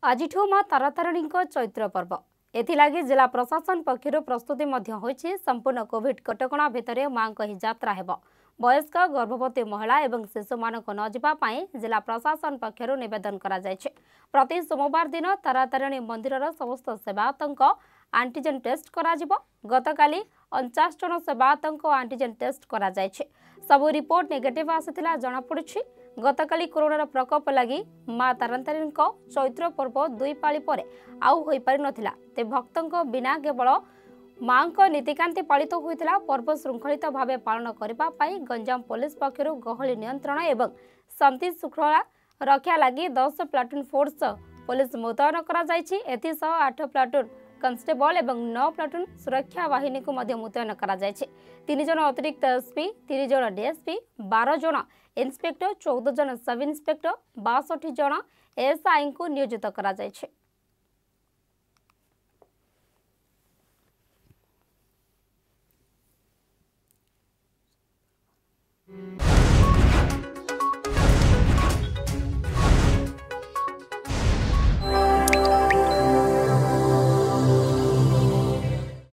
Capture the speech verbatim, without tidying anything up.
आजिठू मां तारातारिणी चैत्र पर्व एथिलागि जिला प्रशासन पक्षर प्रस्तुति होइछि। संपूर्ण कोविड कटकणा भितर मां ही यात्रा हेबो। वयस्क गर्भवती महिला एवं शिशु मानक न जिबा पई जिला प्रशासन पक्षर निवेदन करा जायछि। प्रति सोमवार दिन तारातारिणी मंदिरर समस्त सेवायतक एंटीजन टेस्ट करा जिवो। गतकाली उनचास जन सेवायतक एंटीजन टेस्ट करा जायछि। सबु रिपोर्ट नेगेटिव आसिथिला जणा पड़ुछि। गतकाली कोरोनार प्रकोप लगी मां तारातारिणी चैत्र पर्व दुई पाली परे आउ होई पारि नथिला। ते भक्तों बिना केवल मां नीतिकांति पालित होइतिला। पर्व श्रृंखलित भावे पालन करबा पई गंजाम पुलिस पक्षर गहली नियंत्रण एवं शांति श्रृंखला रक्षा लगी दस प्लाटून फोर्स पुलिस मुतयन करा जायछि। एथिसह आठ प्लाटून कन्स्टेबल एवं नौ प्लाटून सुरक्षा बाहिनी को मध्य मुतयन करा जायछि। तीन जन अतिरिक्त एसपी, तीन जन डीएसपी, बारह जन इन्स्पेक्टर, चौदह जन सब इन्स्पेक्टर, बासठ जन एएसआई को नियोजित करा जायछि।